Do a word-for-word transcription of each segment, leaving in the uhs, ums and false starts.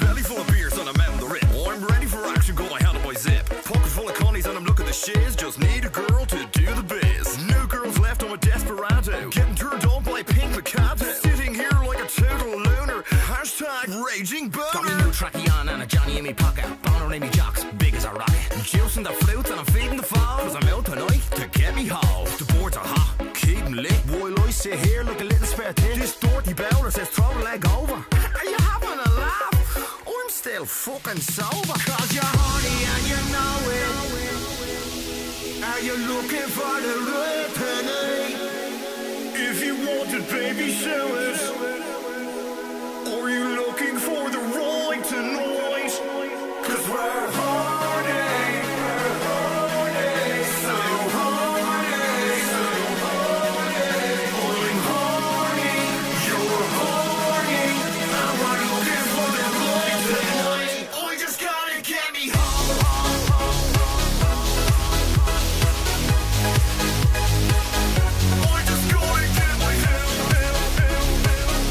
Belly full of beers and I'm out in the rip. I'm ready for action, got my hand on my zip. Pocket full of connies and I'm looking the shiz. Just need a girl to do the biz. No girls left, I'm a desperado. Getting turned on by Pink Mikado. Sitting here like a total loner. Hashtag raging boner. Got me new tracky on and a Johnny in me pocket. Boner in me jocks, big as a rocket. Juicing the fruits and I'm feeding the fall. Cause I'm out tonight to get me home. The boards are hot, keep 'em lit. While I sit here like a little spare tit. This dirty bowler says throw a leg over. Are you having a laugh? I'm still fucking sober. Cause you're horny and you know it. Are you looking for the right tonight? If you want it, baby, show it. Are you looking for the right tonight? Cause we're horny, we're horny, so horny, so horny. I'm horny, you're horny, and we're looking for the right tonight. I just gotta get me home, home, home, home, home. I just gotta get my home, home, home,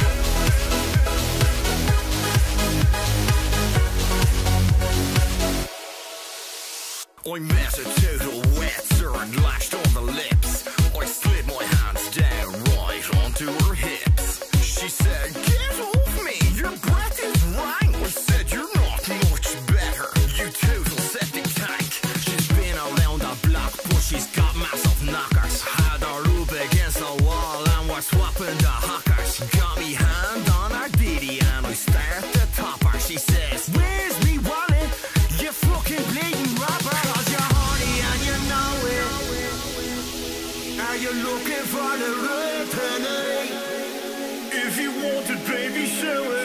home. I met a total wetzer and lashed on the lips. I slid my hands down right onto her hips. She said, get off me, your breath is rank. I said, you're not much better, you total septic tank. She's been around the block, but she's got massive knockers. Had her up against the wall and we're swapping the hockers. Got me hand on her ditty and I start to top her. She says, where's me wallet, you fucking bleeding rapper? Cause you're horny and you know it. Are you looking for the right tonight? If you want it, baby, show it.